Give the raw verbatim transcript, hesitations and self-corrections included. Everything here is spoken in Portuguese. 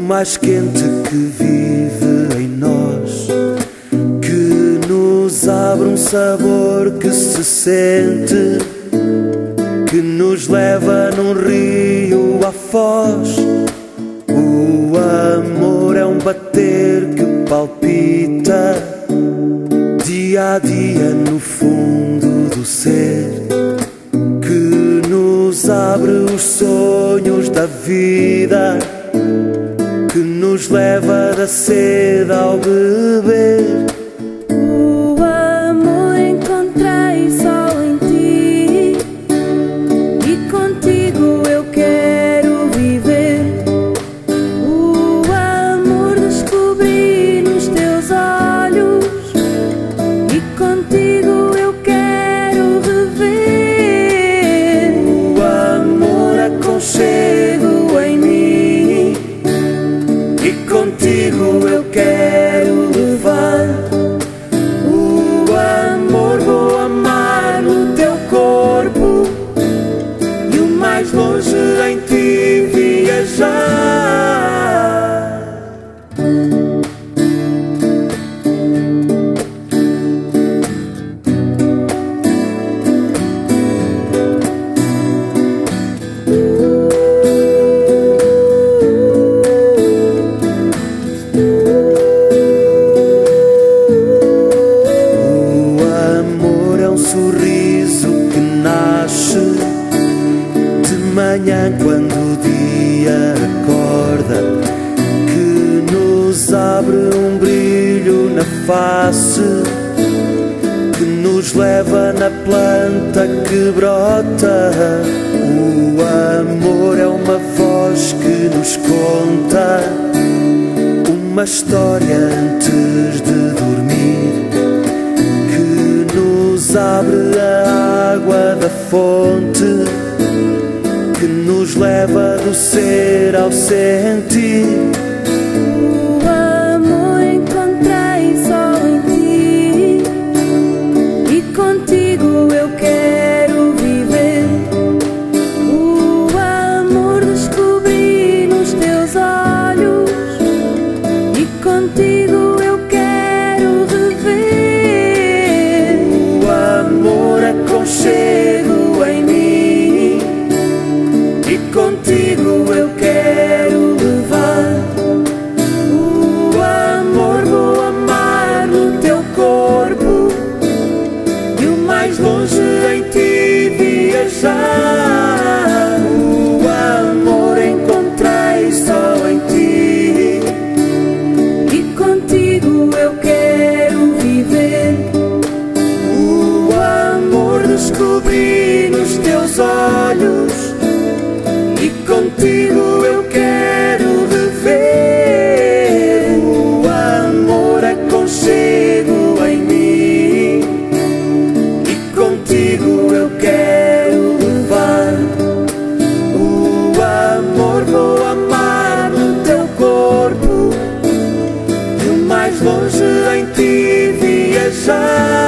mais quente que vive em nós, que nos abre um sabor que se sente, que nos leva num rio à foz. O amor é um bater que palpita dia a dia no fundo do ser, que nos abre os sonhos da vida, que nos leva da sede ao beber. O amor encontrei só em ti, e contigo eu quero viver. O amor descobri nos teus olhos, e contigo eu quero viver. O amor aconchego em mim, e contigo eu quero levar. O amor vou amar no teu corpo, e o mais longe em ti viajar. Sorriso que nasce de manhã quando o dia acorda, que nos abre um brilho na face, que nos leva na planta que brota. O amor é uma voz que nos conta uma história antes de dormir, nos abre a água da fonte, que nos leva do ser ao sentir. O amor encontrei só em ti, e contigo eu quero viver. O amor descobri nos teus olhos, e contigo eu quero viver. Aconchego em mim, e contigo eu quero levar. O amor vou amar no teu corpo, e o mais longe em ti viajar. O amor encontrei só em ti, e contigo eu quero viver. Descobri nos teus olhos, e contigo eu quero viver. O amor aconchego em mim, e contigo eu quero levar. O amor vou amar no teu corpo, e o mais longe em ti viajar.